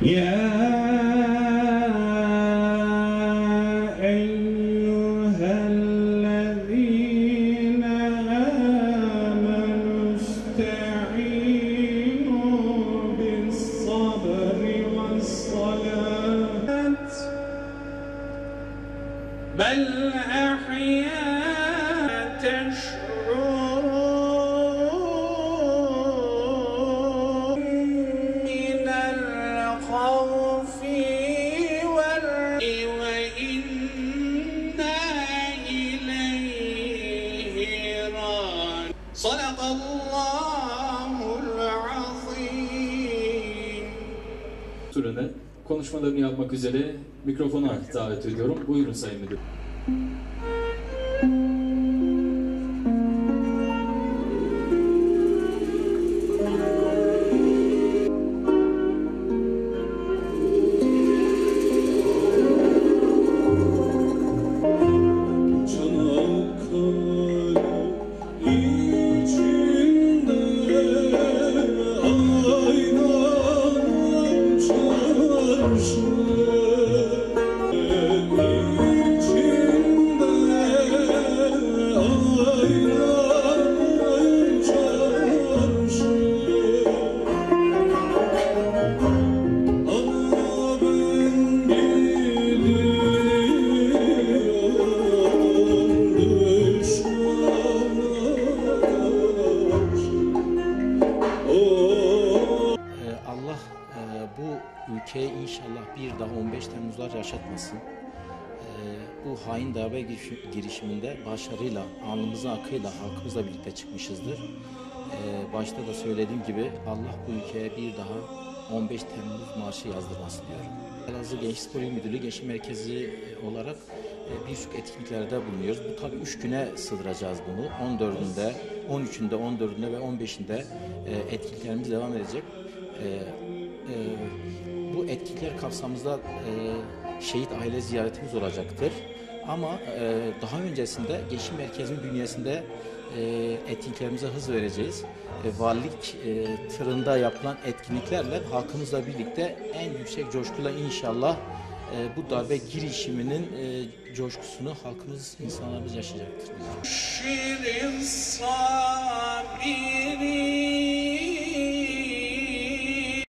يا أيها الذين آمنوا استعينوا بالصبر والصلاة بل أحياء تشعرون من الخوف وإنا إليه راجعون صدق الله العظيم. Turunu konuşmalarını yapmak üzere mikrofona davet ediyorum. Buyurun Sayın Müdür. Allah bu ülkeye inşallah bir daha 15 Temmuzlar yaşatmasın. Bu hain darbe girişiminde başarıyla, alnımızın akıyla halkımızla birlikte çıkmışızdır. Başta da söylediğim gibi Allah bu ülkeye bir daha 15 Temmuz marşı yazdırması diyorum. Elazığ Gençlik Spor İl Müdürlüğü Gençlik Merkezi olarak birçok etkinliklerde bulunuyoruz. Bu tabii 3 güne sığdıracağız bunu. 14'ünde, 13'ünde, 14'ünde ve 15'inde etkinliklerimiz devam edecek. Bu etkinlikler kapsamında şehit aile ziyaretimiz olacaktır. Ama daha öncesinde Gençlik Merkezi'nin bünyesinde etkinliklerimize hız vereceğiz. Valilik tırında yapılan etkinliklerle halkımızla birlikte en yüksek coşkuyla inşallah bu darbe girişiminin coşkusunu halkımız, insanlarımız yaşayacaktır.